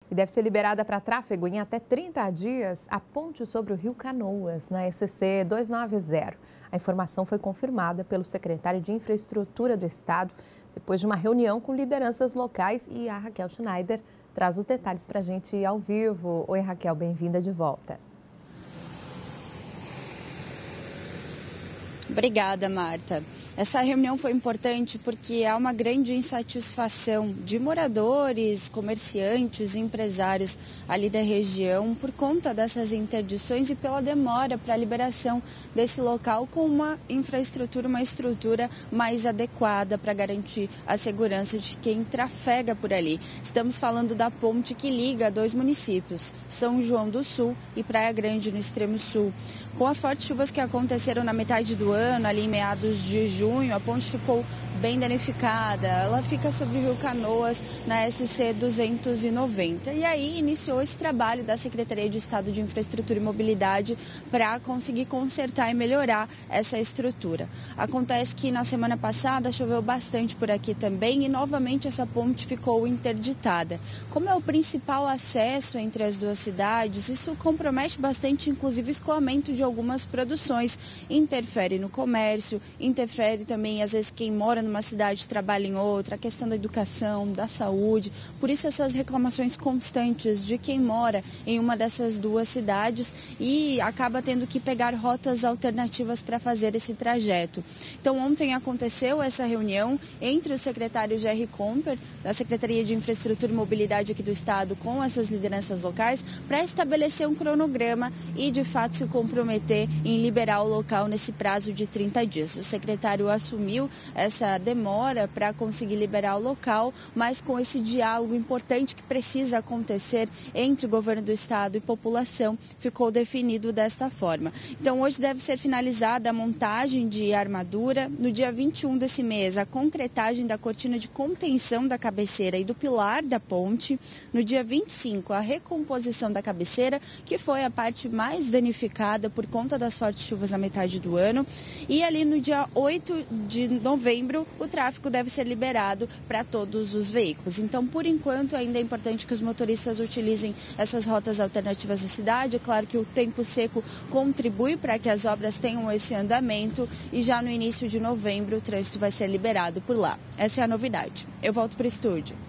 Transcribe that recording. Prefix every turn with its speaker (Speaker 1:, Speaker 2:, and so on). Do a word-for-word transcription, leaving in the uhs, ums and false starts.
Speaker 1: E deve ser liberada para tráfego em até trinta dias a ponte sobre o Rio Canoas, na S C duzentos e noventa. A informação foi confirmada pelo secretário de Infraestrutura do Estado, depois de uma reunião com lideranças locais, e a Raquel Schneider traz os detalhes para a gente ao vivo. Oi, Raquel, bem-vinda de volta.
Speaker 2: Obrigada, Marta. Essa reunião foi importante porque há uma grande insatisfação de moradores, comerciantes, empresários ali da região por conta dessas interdições e pela demora para a liberação desse local com uma infraestrutura, uma estrutura mais adequada para garantir a segurança de quem trafega por ali. Estamos falando da ponte que liga dois municípios, São João do Sul e Praia Grande, no extremo sul. Com as fortes chuvas que aconteceram na metade do ano, ali em meados de junho, a ponte ficou bem danificada. Ela fica sobre o Rio Canoas, na S C duzentos e noventa. E aí iniciou esse trabalho da Secretaria de Estado de Infraestrutura e Mobilidade para conseguir consertar e melhorar essa estrutura. Acontece que na semana passada choveu bastante por aqui também e novamente essa ponte ficou interditada. Como é o principal acesso entre as duas cidades, isso compromete bastante, inclusive, o escoamento de algumas produções. Interfere no comércio, interfere também, às vezes, quem mora no numa cidade trabalha em outra, a questão da educação, da saúde. Por isso essas reclamações constantes de quem mora em uma dessas duas cidades e acaba tendo que pegar rotas alternativas para fazer esse trajeto. Então ontem aconteceu essa reunião entre o secretário Jerry Comper, da Secretaria de Infraestrutura e Mobilidade aqui do Estado, com essas lideranças locais, para estabelecer um cronograma e de fato se comprometer em liberar o local nesse prazo de trinta dias. O secretário assumiu essa demora para conseguir liberar o local, mas com esse diálogo importante que precisa acontecer entre o governo do estado e população, ficou definido desta forma. Então hoje deve ser finalizada a montagem de armadura, no dia vinte e um desse mês a concretagem da cortina de contenção da cabeceira e do pilar da ponte, no dia vinte e cinco a recomposição da cabeceira, que foi a parte mais danificada por conta das fortes chuvas na metade do ano, e ali no dia oito de novembro o tráfego deve ser liberado para todos os veículos. Então, por enquanto, ainda é importante que os motoristas utilizem essas rotas alternativas da cidade. É claro que o tempo seco contribui para que as obras tenham esse andamento e já no início de novembro o trânsito vai ser liberado por lá. Essa é a novidade. Eu volto para o estúdio.